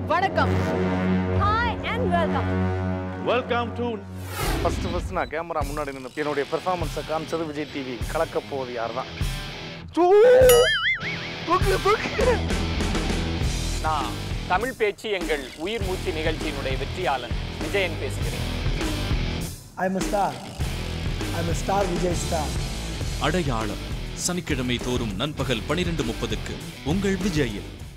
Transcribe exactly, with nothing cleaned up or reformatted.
வணக்கம். Hi and welcome. Welcome to first first நான் camera முன்னாடி நின்னு என்னோட பெர்ஃபார்மன்ஸை காமிச்சது விஜய் டிவி. கலக்க போவது யார்தான்? நான் தமிழ் பேச்சு எங்கள் உயிர் மூச்சு நிகழ்ச்சியினுடைய வெற்றியாளன் விஜயன் பேசுகிறேன். I'm a star. I'm a star Vijay star. அடையாளம் சனிக்கிழமை தோறும் நண்பகல் பனிரெண்டு முப்பதுக்கு உங்கள் விஜயில்.